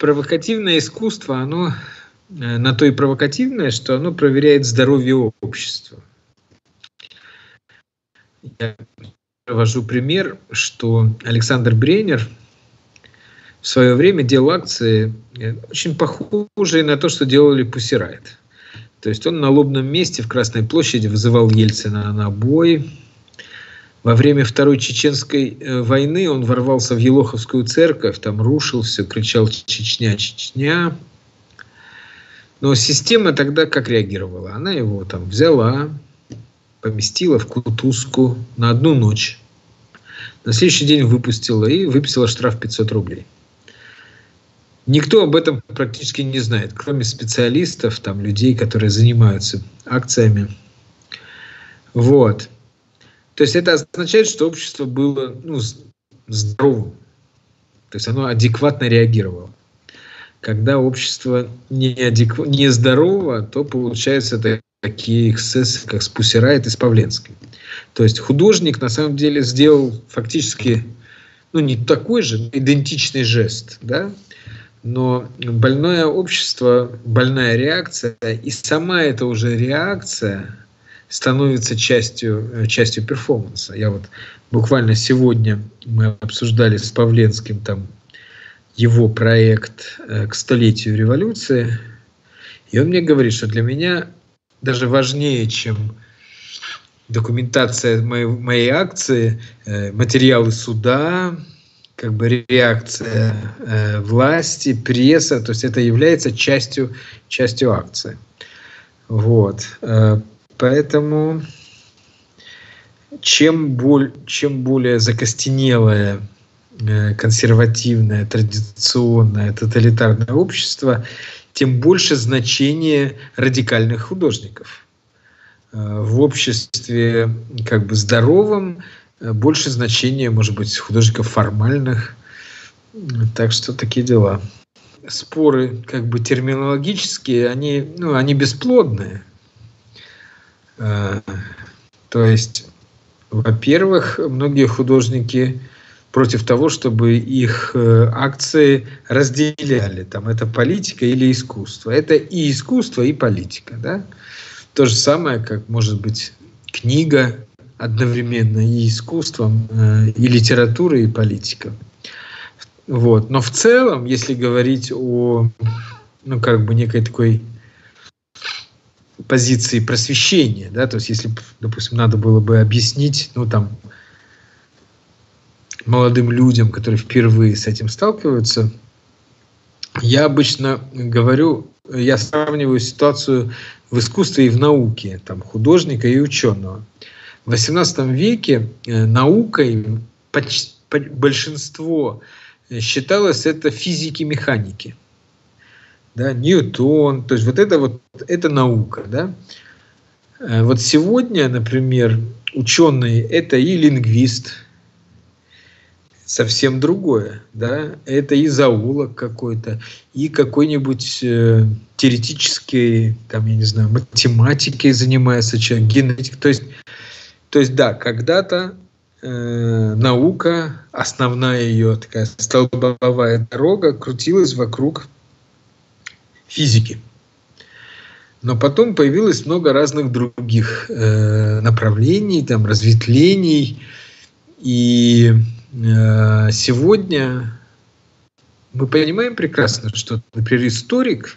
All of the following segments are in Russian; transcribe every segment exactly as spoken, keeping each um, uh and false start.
провокативное искусство, оно э, на то и провокативное, что оно проверяет здоровье общества. Я привожу пример, что Александр Брейнер в свое время делал акции, э, очень похожие на то, что делали Pussy Riot. То есть он на лобном месте в Красной площади вызывал Ельцина на бой. Во время Второй Чеченской э, войны он ворвался в Елоховскую церковь, там рушил все, кричал «Чечня, Чечня». Но система тогда как реагировала? Она его там взяла, поместила в кутузку на одну ночь. На следующий день выпустила и выписала штраф пятьсот рублей. Никто об этом практически не знает, кроме специалистов, там, людей, которые занимаются акциями. Вот. То есть это означает, что общество было ну, здоровым. То есть оно адекватно реагировало. Когда общество неадекв... нездорово, то получаются такие эксцессы, как с Pussy Riot и с Павленской. То есть художник на самом деле сделал фактически ну, не такой же, идентичный жест, да? Но больное общество, больная реакция, и сама эта уже реакция становится частью, частью перформанса. Я вот буквально сегодня мы обсуждали с Павленским там его проект к столетию революции, и он мне говорит, что для меня даже важнее, чем документация моей, моей акции, материалы суда, как бы реакция э, власти, пресса, то есть это является частью, частью акции. Вот. Э, поэтому чем, боль, чем более закостенелое, э, консервативное, традиционное, тоталитарное общество, тем больше значение радикальных художников. Э, в обществе как бы здоровом больше значения, может быть, художников формальных. Так что такие дела. Споры как бы терминологические, они, ну, они бесплодные. То есть, во-первых, многие художники против того, чтобы их акции разделяли. Там это политика или искусство. Это и искусство, и политика. Да? То же самое, как, может быть, книга одновременно и искусством, и литература, и политика. Вот. Но в целом, если говорить о ну, как бы некой такой позиции просвещения, да, то есть если, допустим, надо было бы объяснить, ну, там, молодым людям, которые впервые с этим сталкиваются, я обычно говорю, я сравниваю ситуацию в искусстве и в науке, там, художника и ученого. В восемнадцатом веке наукой почти, большинство считалось это физики-механики. Да, Ньютон, то есть вот это вот это наука. Да? Вот сегодня, например, ученый это и лингвист, совсем другое. Да? Это и зоолог какой-то, и какой-нибудь э, теоретической, там, я не знаю, математикой занимается человек, генетик. То есть То есть, да, когда-то э, наука, основная ее такая столбовая дорога, крутилась вокруг физики. Но потом появилось много разных других э, направлений, там, разветвлений. И э, сегодня мы понимаем прекрасно, что, например, историк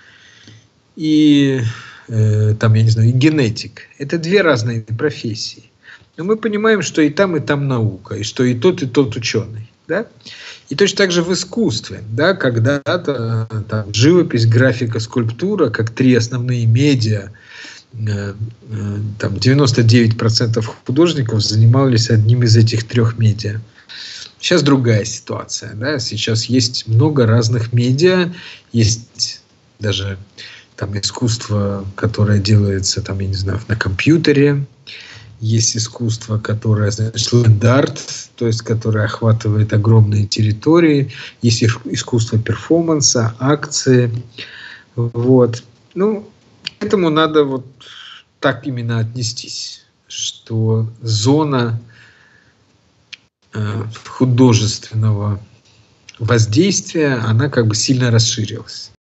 и там, я не знаю, и генетик. Это две разные профессии. Но мы понимаем, что и там, и там наука, и что и тот, и тот ученый. Да? И точно так же в искусстве. Да? Когда-то там, живопись, графика, скульптура, как три основные медиа, э, э, там девяносто девять процентов художников занимались одним из этих трех медиа. Сейчас другая ситуация. Да? Сейчас есть много разных медиа, есть даже там искусство, которое делается, там, я не знаю, на компьютере. Есть искусство, которое, значит, ленд-арт, то есть, которое охватывает огромные территории. Есть искусство перформанса, акции. Вот. Ну, к этому надо вот так именно отнестись, что зона э, художественного воздействия, она как бы сильно расширилась.